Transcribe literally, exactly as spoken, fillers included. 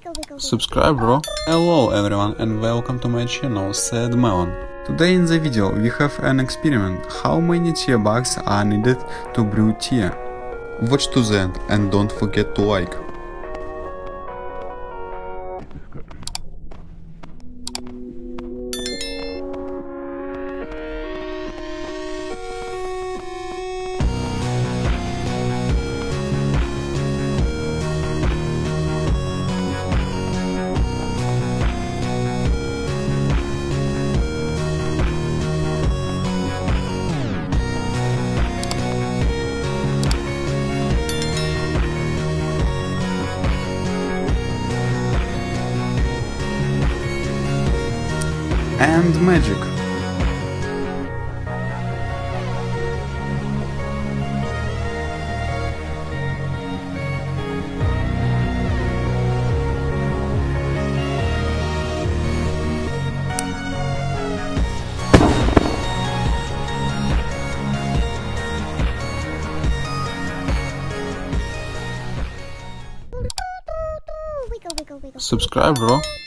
Subscribe, bro. Hello everyone and welcome to my channel Sad Melon. Today in the video we have an experiment. How many tea bags are needed to brew tea? Watch to the end and don't forget to like. And magic. Subscribe, bro.